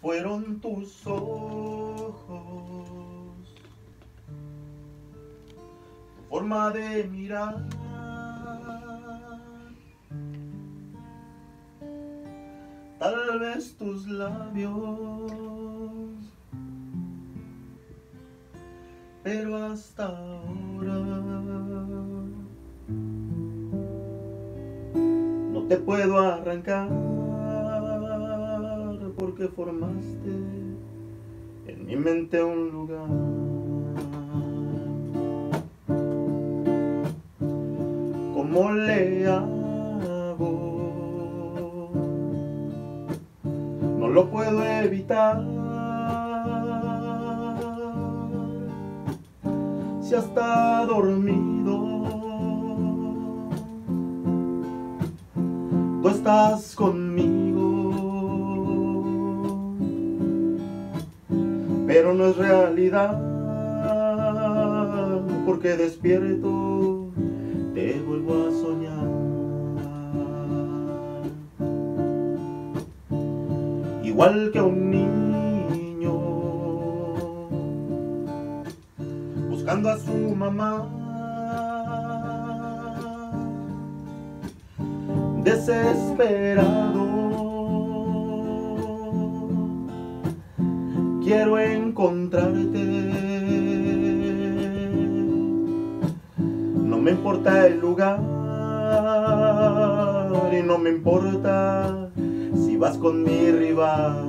fueron tus ojos, tu forma de mirar, tal vez tus labios, pero hasta ahora no te puedo arrancar, porque formaste en mi mente un lugar. ¿Cómo le hago? No lo puedo evitar. Si hasta dormido tú estás conmigo, pero no es realidad, porque despierto te vuelvo a soñar. Igual que un niño buscando a su mamá, desesperado, quiero encontrarte. No me importa el lugar y no me importa si vas con mi rival.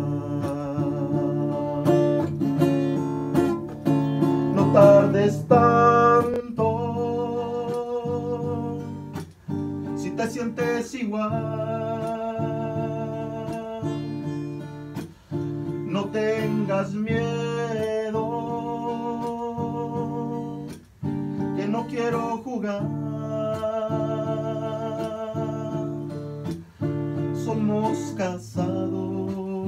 No tardes tanto si te sientes igual. No tengas miedo, que no quiero jugar. Somos casados,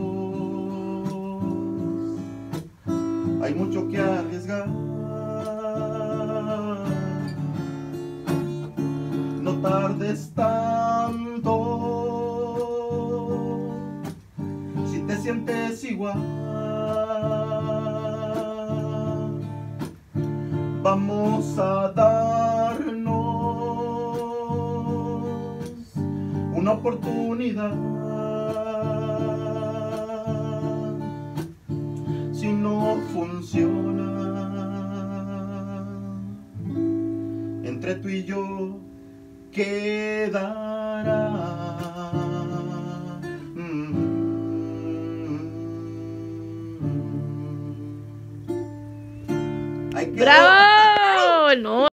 hay mucho que arriesgar. No tardes tanto si te sientes igual. Vamos a darnos una oportunidad. Si no funciona, entre tú y yo quedará. ¡Bravo! No.